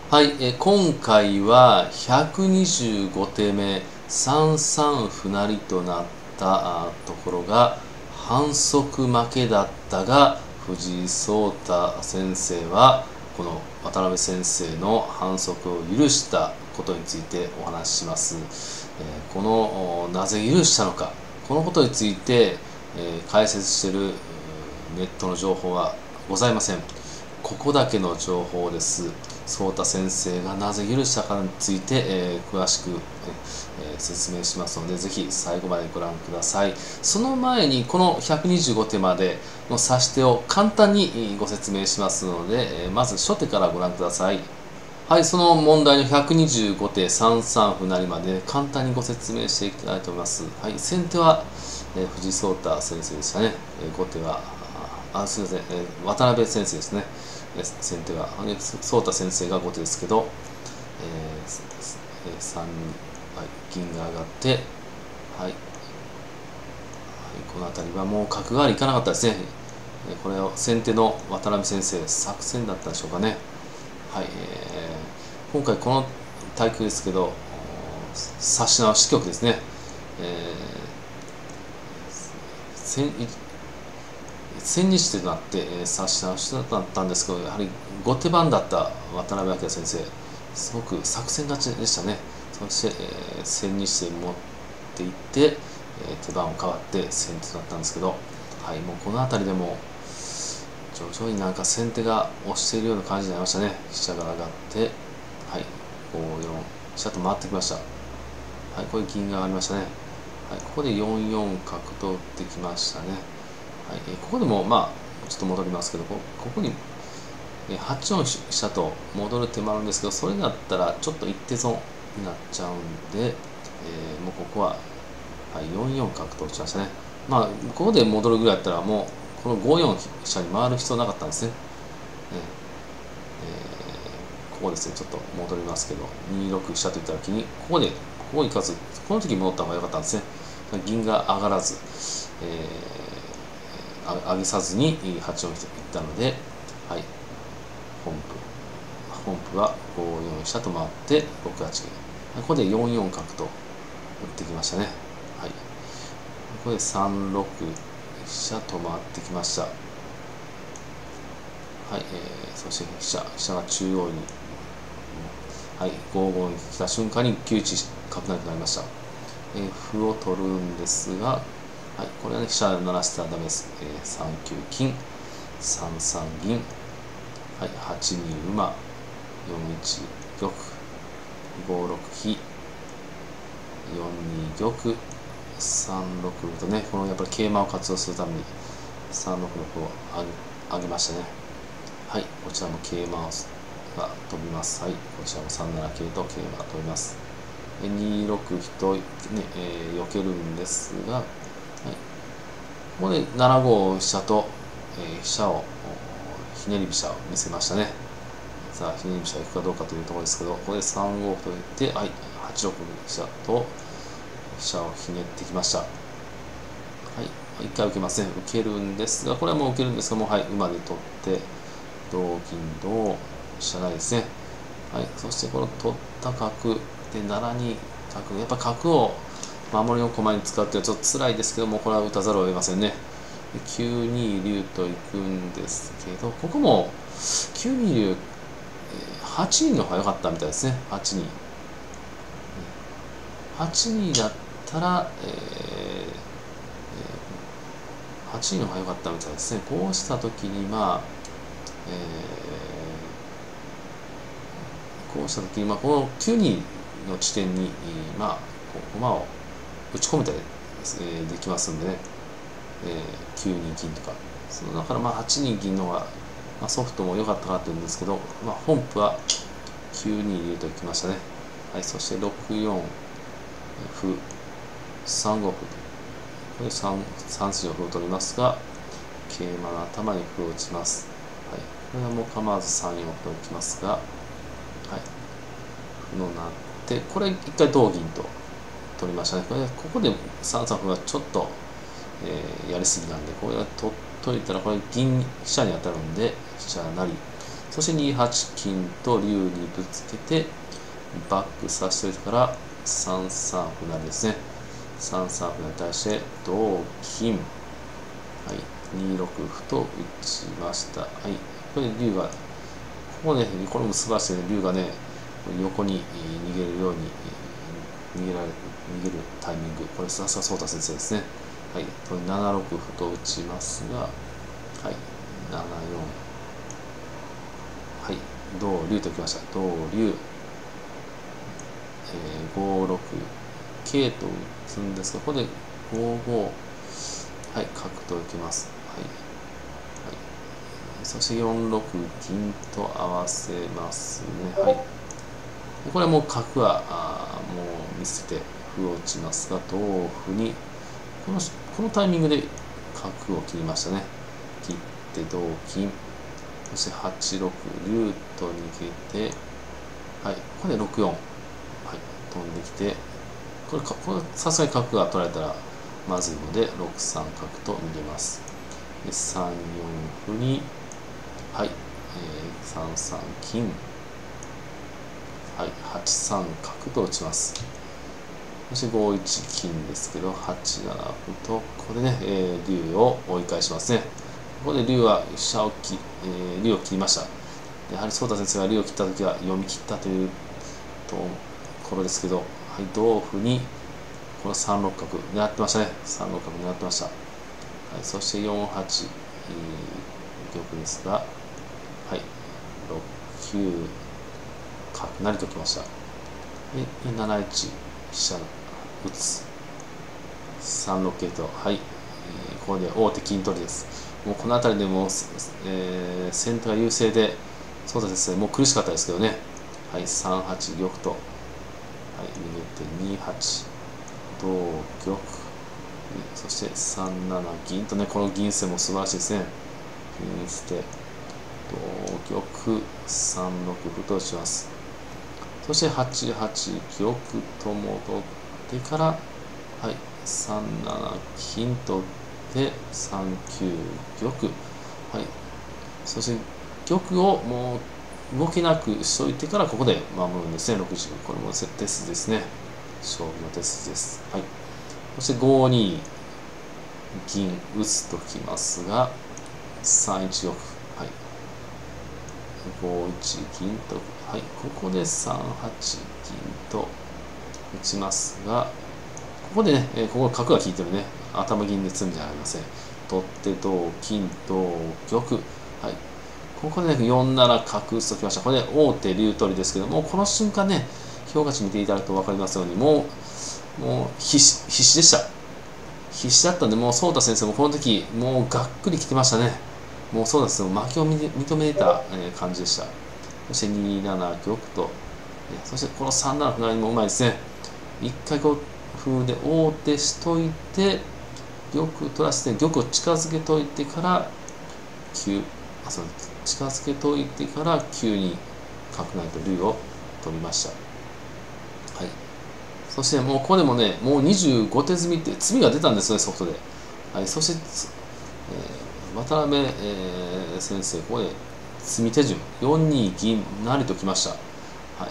はい、今回は125手目3三歩成となったところが反則負けだったが、藤井聡太先生はこの渡辺先生の反則を許したことについてお話しします。このなぜ許したのか、このことについて解説しているネットの情報はございません。ここだけの情報です。颯太先生がなぜ許したかについて、詳しく、説明しますので、ぜひ最後までご覧ください。その前にこの125手までの指し手を簡単にご説明しますので、まず初手からご覧ください。はい、その問題の125手3三歩成まで簡単にご説明していきたいと思います。はい、先手は、藤井聡太先生でしたね。後手はすみません、渡辺先生ですね。先手は颯太先生が後手ですけど、3、はい、銀が上がって、はい、この辺りはもう角換わりいかなかったですね。これを先手の渡辺先生作戦だったでしょうかね。はい、今回この対局ですけど指し直し局ですね。千日手となって指し直しだったんですけど、やはり後手番だった渡辺明先生、すごく作戦勝ちでしたね。そして、千日手に持っていって、手番を変わって先手となったんですけど、はい、もうこの辺りでも徐々になんか先手が押しているような感じになりましたね。飛車が上がって、はい、5、4、飛車と回ってきました。はい、これ銀が上がりましたね。はい、ここで4四角と打ってきましたね。はい、ここでもちょっと戻りますけど、ここに8四飛車と戻る手もあるんですけど、それだったらちょっと一手損になっちゃうんで、もうここは、はい、4四角と打ちましたね。ここで戻るぐらいだったらもうこの5四飛車に回る必要なかったんですね。ここですね、ちょっと戻りますけど、2六飛車といった時にここ行かず、この時に戻った方が良かったんですね。銀が上がらず、上げさずに8四飛車いったので、はい、本譜は5四飛車と回って6八銀、ここで4四角と打ってきましたね。はい、ここで3六飛車と回ってきました。はい、そして飛車が中央に、はい、5五に来た瞬間に9一角成となりました。歩を取るんですが、はい、これはね、飛車鳴らしたらダメです。3九金、3三銀、はい、8二馬、4一玉、5六飛、4二玉、3六とね、このやっぱり桂馬を活用するために3六玉を上げましたね。はい、こちらも桂馬が飛びます。はい、こちらも3七桂と桂馬が飛びます。2六飛と、ね避けるんですが、はい、ここで7五飛車と、飛車をひねり飛車を見せましたね。さあひねり飛車行くかどうかというところですけど、ここで3五歩といって、はい、8六飛車と飛車をひねってきました。はい、一回受けますね。受けるんですが、これはもう受けるんですが、もうはい、馬で取って同銀同飛車成ですね。はい、そしてこの取った角で7二角、やっぱ角を守りの駒に使ってはちょっと辛いですけども、これは打たざるを得ませんね。9二竜と行くんですけど、ここも9二竜、8二の方が良かったみたいですね。8二8二だったら、8二の方が良かったみたいですね。こうした時にこうした時にこの9二の地点に駒を打ち込めたり、できますんでね、9二銀とか、だから8二銀の方が、ソフトも良かったかなというんですけど、本譜は9二竜といきましたね。はい、そして6四歩、3五歩、これで3筋の歩を取りますが、桂馬の頭に歩を打ちます。はい、これはもう構わず3四歩と打ちますが、はい、歩のなって、これ一回同銀と取りましたね。ここで3三歩がちょっと、やりすぎなんで、これは取っといたら、これ銀飛車に当たるんで飛車成り、そそして2八金と竜にぶつけてバックさせておいてから3三歩成ですね。3三歩成に対して同金、はい、2六歩と打ちました。はい、これで竜がここね、これも素晴らしいね、竜がね横に逃げるように逃げるタイミング、これさすが颯太先生ですね。はい、これ7六歩と打ちますが、はい、7四、はい、同竜ときました。同竜、5六桂と打つんですが、ここで5五、はい、角と受けます。はい、はい、そして4六銀と合わせますね。はい、これはもう角はもう見捨てて歩を打ちますが、同歩にこのタイミングで角を切りましたね。切って同金、そして8六竜と逃げて、はい、ここで6四、はい、飛んできて、これさすがに角が取られたらまずいので6三角と逃げます。で3四歩に、はい、3三金、はい、8三角と打ちます。そして5一金ですけど、8七歩と、ここでね、竜を追い返しますね。ここで竜は竜を切りました。やはり颯太先生が竜を切った時は読み切ったというところですけど、はい、同歩に、この3六角狙ってましたね。3六角狙ってました。はい、そして4八玉ですが、はい、6九角成ときました。で7一飛車打つ。3六桂と、はい、ここで王手金取りです。もうこの辺りでも、先手が優勢で、そうですね、もう苦しかったですけどね。はい、3八玉と、はい、逃げて2八同玉、そして3七銀とね、この銀戦も素晴らしいですね。銀捨て、同玉、3六歩とします。そして8八玉と戻ってから、はい、3七金と打って3九玉、はい、そして玉をもう動けなくしといてからここで守るんですね。60、これも手筋ですね。勝負の手筋です。はい、そして5二銀打つときますが、3一玉、はい、5一銀と、はい、ここで3八銀と打ちますが、ここでね、ここ角が効いてるね、頭銀で詰むんじゃありません。取って同金同玉、はい、ここでね4七角打つときました。これで王手竜取りですけども、この瞬間ね、評価値見ていただくと分かりますように、もう必死でした。必死だったんで、もう颯太先生もこの時もうがっくりきてましたね。もうそうですよ、負けを認めた感じでした。そして2七玉と、そしてこの3七歩成もうまいですね。一回こう風で王手しといて、玉取らせて玉を近づけといてから9、近づけといてから9に角成と竜を取りました。はい、そしてもうここでもね、もう25手積みって詰みが出たんですね、ソフトで。はい、そして、渡辺、先生、ここで詰み手順、4二銀成ときました。はい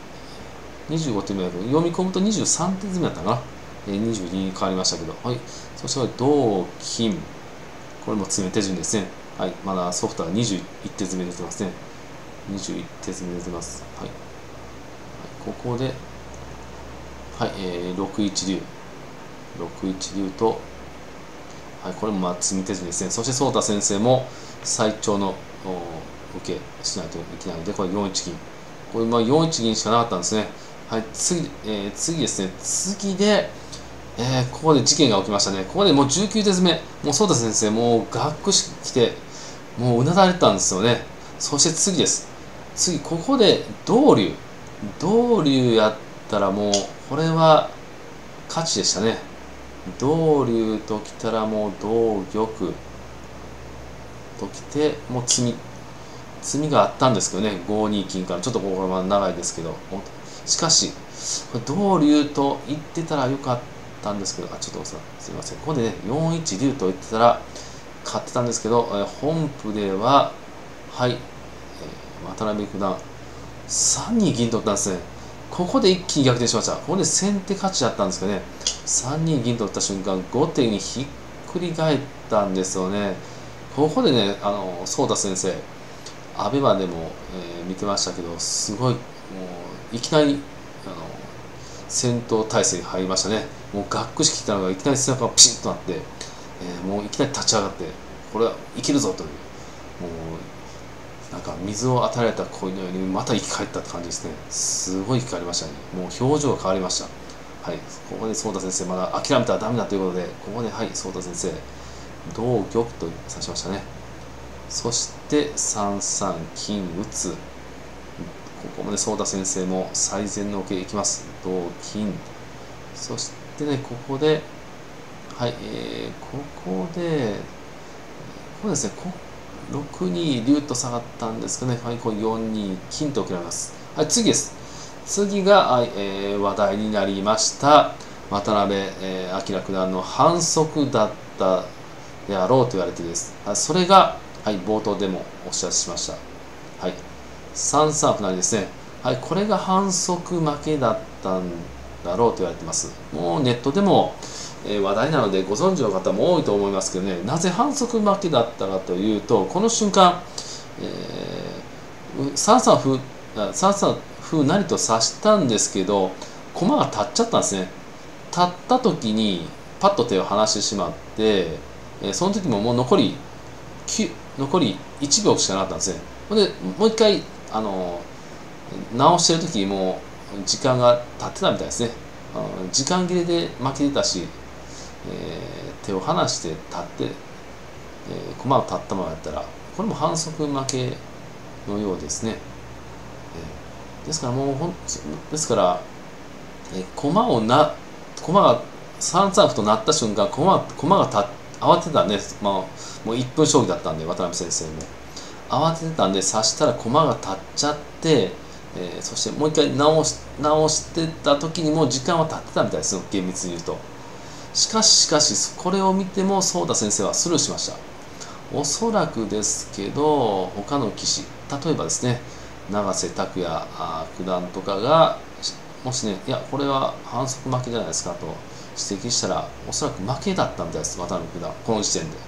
、25手目だけど、読み込むと23手積みだったかな。22に変わりましたけど、はい、そして同金、これも詰め手順ですね。はい、まだソフトは21手詰め出てますね。21手詰め出てます。はい、ここで、はい、6一竜。6一竜と、はい、これも詰み手順ですね。そして颯太先生も最長の受けしないといけないので、これ4一銀。これ4一銀しかなかったんですね。はい、次ですね。次で、ここで事件が起きましたね。ここでもう19手詰め。もう颯太先生、もうがっくしきて、もううなだれたんですよね。そして次です。次、ここで同竜。同竜やったらもう、これは勝ちでしたね。同竜ときたらもう同玉ときて、もう詰みがあったんですけどね。5二金から、ちょっとここは長いですけど。しかし、同竜と言ってたらよかったんですけど、ちょっとすいません。ここでね、4一竜と言ってたら勝ってたんですけど、本譜では、はい、 渡辺九段3二銀取ったんですね。ここで一気に逆転しました。ここで先手勝ちだったんですけどね、3二銀取った瞬間、後手にひっくり返ったんですよね。ここでね、颯太先生、アベマでも、見てましたけど、すごい、もういきなり戦闘態勢に入りましたね。もうがっくしきたのがいきなり背中がピシッとなって、もういきなり立ち上がって、これはいけるぞという、もうなんか水を与えられた恋のようにまた生き返ったって感じですね。すごい生き返りましたね。もう表情が変わりました。はい、ここで颯太先生、まだ諦めたらダメだということで、ここで、はい、颯太先生、同玉と指しましたね。そして3三金打つ。ここまで颯太先生も最善の受けいきます。同金。そしてね、ここで、はい、ここですね、6二竜と下がったんですかね。はい、これ4二金と受けられます。はい、次です。次が、はい話題になりました渡辺明九段の反則だったであろうと言われてです。それが、はい、冒頭でもお知らせしました。はい、3三歩成ですね。はい、これが反則負けだったんだろうと言われています。もうネットでも、話題なのでご存知の方も多いと思いますけどね、なぜ反則負けだったかというと、この瞬間、3三歩成と指したんですけど、駒が立っちゃったんですね。立った時にパッと手を離してしまって、その時ももう残り1秒しかなかったんですね。でもう一回直してる時にもう時間が経ってたみたいですね。時間切れで負けてたし、手を離して立って、駒を立ったままやったらこれも反則負けのようですね。ですからですから、駒が3三歩となった瞬間、駒が慌てたんで、もう1分将棋だったんで、渡辺先生も慌ててたんで、指したら駒が立っちゃって、そしてもう一回直してた時にもう時間は経ってたみたいですよ、厳密に言うと。しかしこれを見ても颯太先生はスルーしました。おそらくですけど、他の棋士、例えばですね、永瀬拓矢九段とかがもしね、いやこれは反則負けじゃないですかと指摘したら、おそらく負けだったみたいです、渡辺九段、この時点で。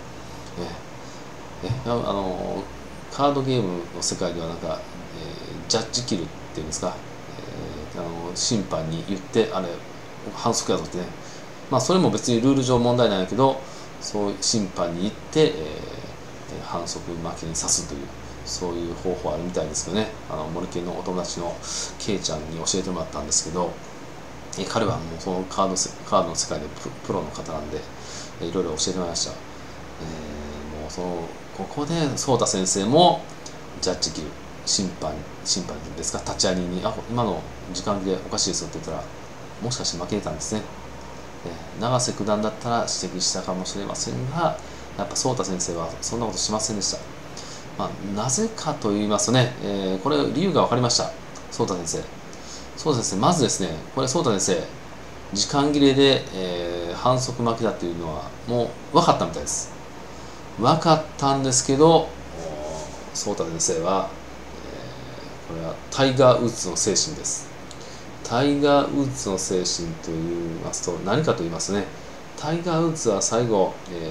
カードゲームの世界ではなんか、ジャッジキルっていうんですか、審判に言って、あれ反則やぞってね、まあそれも別にルール上問題なんやけど、そういう審判に言って、反則負けにさすという、そういう方法あるみたいですけどね。森家のお友達のケイちゃんに教えてもらったんですけど、彼はもうそのカードの世界でプロの方なんで、いろいろ教えてもらいました。もうここで颯太先生もジャッジ切る審判ですか、立ち会い人に今の時間でおかしいですよって言ったら、もしかして負けてたんですね。永瀬九段だったら指摘したかもしれませんが、やっぱ颯太先生はそんなことしませんでした。なぜかと言いますとね、これ理由が分かりました。颯太先生、まずですね、これ颯太先生、時間切れで、反則負けだというのはもう分かったみたいです。分かったんですけど、颯太先生は、これはタイガー・ウッズの精神です。タイガー・ウッズの精神といいますと何かと言いますとね、タイガー・ウッズは最後、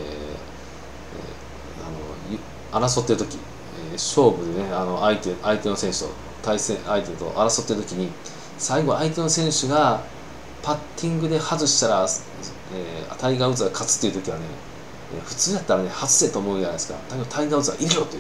争っている時、勝負でね、相手の選手と対戦相手と争っている時に、最後相手の選手がパッティングで外したら、タイガー・ウッズが勝つっていう時はね、普通だったらね外せと思うじゃないですか。だけどタイガー・ウッズは入れろという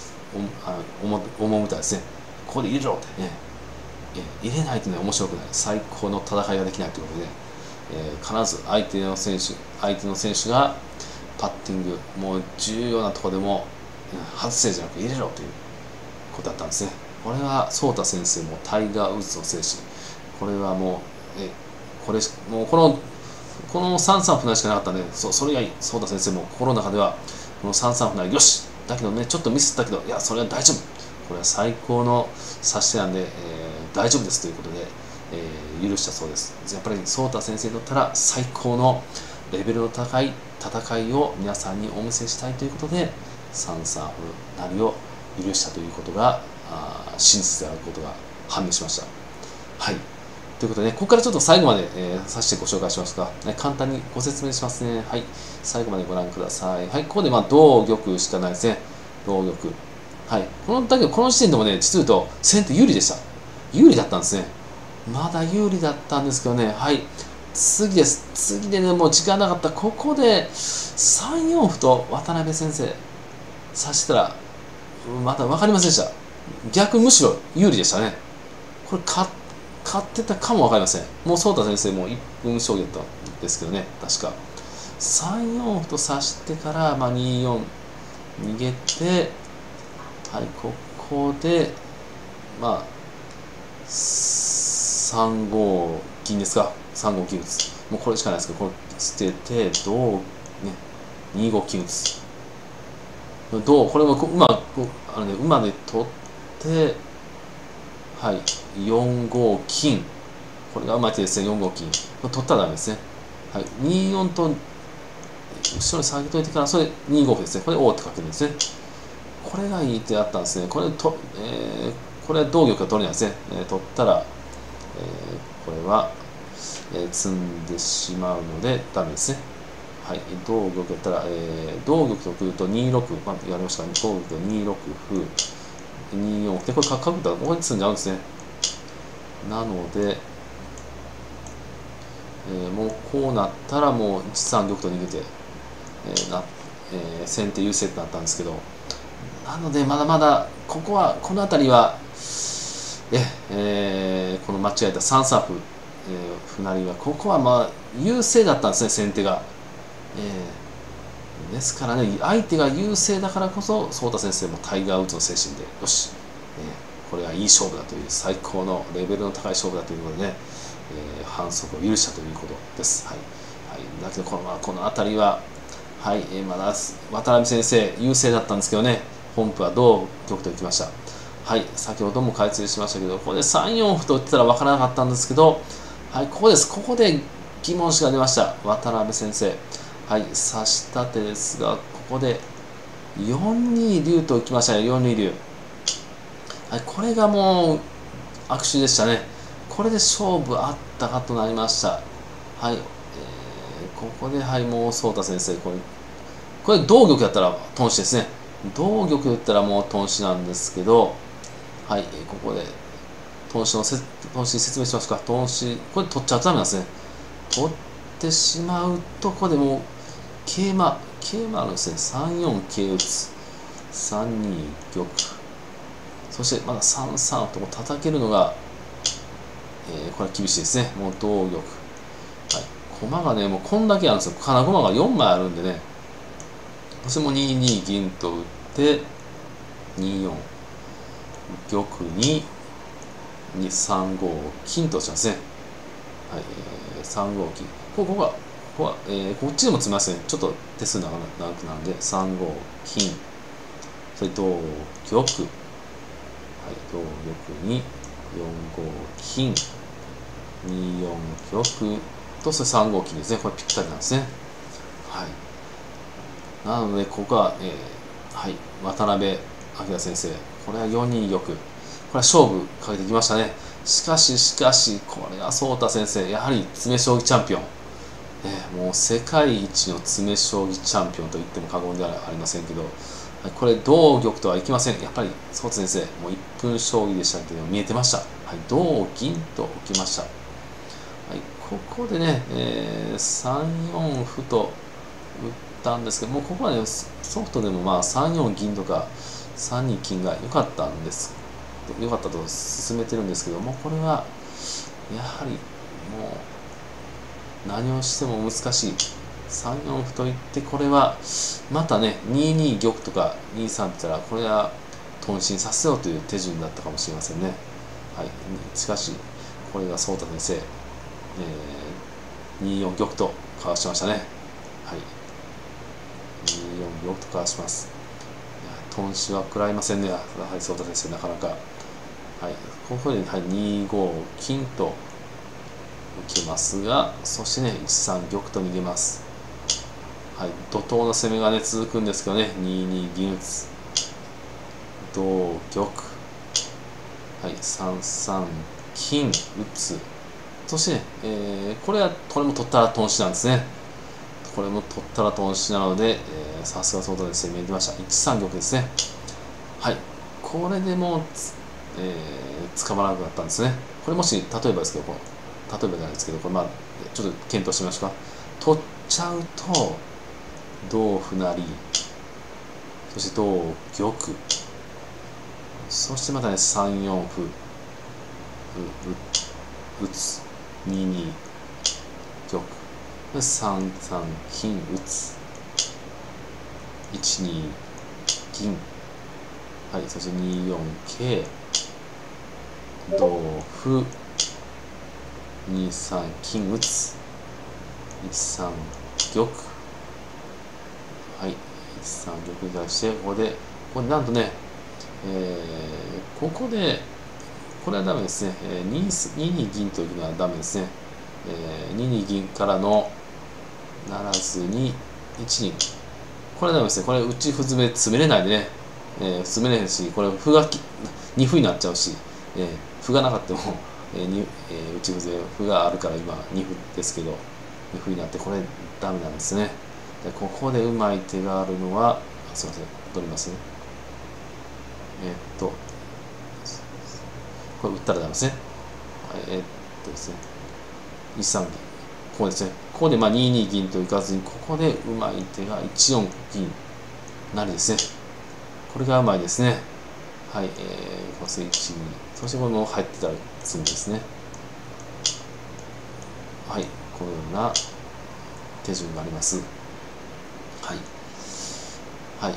思うみたいですね。ここで入れろってね、入れないとね面白くない、最高の戦いができないということで、必ず相手の選手がパッティング、もう重要なところでも外せじゃなく入れろということだったんですね。これは颯太先生もタイガー・ウッズの精神、これはもうこの3三歩成しかなかったんで、それ以外颯太先生も心の中ではこの3三歩成よしだけどね、ちょっとミスったけど、いやそれは大丈夫、これは最高の指し手なんで、大丈夫ですということで、許したそうです。やっぱり颯太先生にとったら最高のレベルの高い戦いを皆さんにお見せしたいということで、3三歩成を許したということが真実であることが判明しました。はい。ということでね、ここからちょっと最後まで、させてご紹介しますが、簡単にご説明しますね。はい。最後までご覧ください。はい。ここで同玉しかないですね。同玉。はい。だけどこの時点でもね、実を言うと先手有利でした。有利だったんですね。まだ有利だったんですけどね。はい。次です。次でね、もう時間なかった。ここで3四歩と渡辺先生指したら、まだ分かりませんでした。逆むしろ有利でしたね。これ勝ってたかも分かりません。もう颯太先生も1分将棋だったんですけどね、確か。3四歩と指してから、2四逃げて、はい、ここで、3五銀ですか。3五金打つ。もうこれしかないですけど、これ捨てて、2五金打つ。これも馬で取って、はい、4五金。これがうまい手ですね、4五金。取ったらダメですね。はい、2四と、後ろに下げといてから、それ2五歩ですね。これ王ってかけるんですね。これがいい手だったんですね。これは同玉が取れないですね。取ったら、これは、詰んでしまうのでダメですね。はい、同玉やったら、同玉とくると2六、やりましたね。同玉と2六歩、2四歩で、これ角だとここに詰んじゃうんですね。なので、もうこうなったらもう1三玉と逃げて、先手優勢となったんですけど、なのでまだまだこの辺りは、この間違えた3三歩、歩成はここは優勢だったんですね、先手が。ですからね、相手が優勢だからこそ颯太先生もタイガー・ウッズの精神でよし、これはいい勝負だという最高のレベルの高い勝負だということでね、反則を許したということです。はいはい、だけどこの辺りは、はい、まだ渡辺先生優勢だったんですけどね、本譜は同玉といきました。はい、先ほども解説しましたけど、ここで3四歩と打ってたら分からなかったんですけど、はい、ここです。ここで疑問詞が出ました。渡辺先生。はい、指した手ですが、ここで4二竜といきましたね、4二竜。はい、これがもう悪手でしたね。これで勝負あったかとなりました。はい、ここで、はい、もう颯太先生、これ同玉やったら頓死ですね。同玉やったらもう頓死なんですけど、はい、ここで頓死説明しますか。頓死、これ取っちゃうとダメなんですね。取ってしまうと、ここでもう桂馬あるんですね。3四桂打つ。3二玉。そしてまだ3三と叩けるのが、これは厳しいですね。もう同玉。はい。駒がね、もうこんだけあるんですよ。金駒が4枚あるんでね。そしてもう2二銀と打って、2四玉に3五金としますね。はい、3五金。こっちでも詰みますね。ちょっと手数長くなんで、3五金。それ同玉。はい、同玉に4五金。2四玉と、それ3五金ですね。これぴったりなんですね。はい。なので、ここは、はい、渡辺明先生。これは4二玉。これは勝負かけてきましたね。しかし、これは颯太先生、やはり詰将棋チャンピオン。もう世界一の詰将棋チャンピオンと言っても過言ではありませんけど、これ同玉とはいきません。やっぱり颯太先生、もう1分将棋でしたけど、見えてました。はい、同銀と置きました。はい、ここでね、3四歩と打ったんですけど、もうここはね、ソフトでも3四銀とか3二金が良かったと進めてるんですけども、これはやはりもう何をしても難しい。3四歩といって、これはまたね、2二玉とか2三って言ったら、これは頓死させようという手順だったかもしれませんね。はい、しかしこれが颯太先生、2四玉とかわしましたね。はい、2四玉とかわします。頓死は食らいませんね。はい、颯太先生なかなか。はい、ここで、はい、2五金と受けますが、そしてね、1三玉と逃げます。はい、怒涛の攻めがね、続くんですけどね、2二銀打つ。同玉。 はい、3三金打つ。そしてね、これも取ったら頓死なんですね。これも取ったら頓死なので、さすがソードで攻めてました。1三玉ですね。はい、これでもう捕まらなくなったんですね。これもし例えばですけど、例えばじゃないですけど、これちょっと検討してみましょうか。取っちゃうと同歩成、そして同玉、そしてまたね3四歩打つ、2二玉、3三金打つ、1二銀、はい、そして2四桂、同歩、2三金打つ、1三玉、はい、1三玉に対して、ここでなんとね、ここで、これはダメですね。2二銀というのはダメですね。2二銀からのならずに1二、これはダメですね。これ打ち歩詰め詰めれないでね、詰めれへんし、これ歩が2歩になっちゃうし、歩がなかったも、打ち歩詰め歩があるから今2歩ですけど、2歩になってこれダメなんですね。でここでうまい手があるのは、すいません、取りますね。これ打ったらダメですね。ですね、1三銀、ここですね。ここで2二銀といかずに、ここでうまい手が1四銀成ですね。これがうまいですね。はい、この1、2、そしてこれも入ってたら詰みですね。はい、このような手順があります。はい。はい。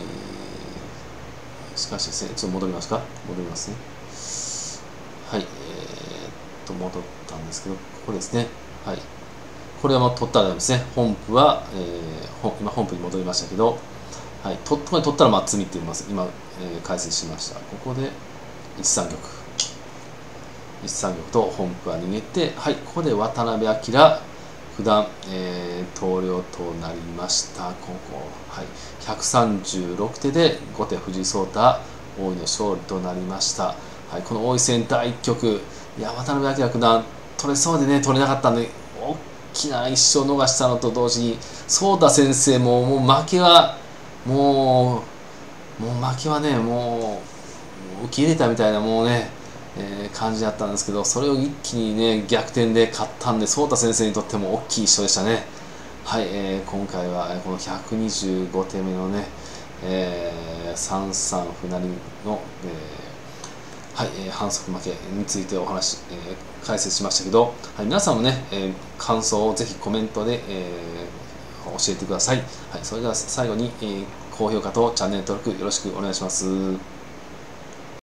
しかしですね、ちょっと戻りますか。戻りますね。はい。戻ったんですけど、ここですね。はい。これは取ったらダメですね。本譜は、今本譜に戻りましたけど、はい。取ったら詰みって言います。今、解説しました。ここで1三玉。1三玉と本譜は逃げて、はい。ここで渡辺明九段、投了となりました。ここ、はい、136手で後手藤井聡太王位の勝利となりました。はい、この王位戦第1局、いや渡辺明九段取れそうでね取れなかったんで、大きな一勝逃したのと同時に聡太先生もう負けはもう負けはねもう受け入れたみたいなもうね感じだったんですけど、それを一気にね逆転で勝ったんで、聡太先生にとっても大きい勝でしたね。はい、今回はこの125手目のね、3三歩成の、はい、反則負けについて解説しましたけど、はい、皆さんもね、感想をぜひコメントで、教えてください。はい、それでは最後に、高評価とチャンネル登録よろしくお願いします。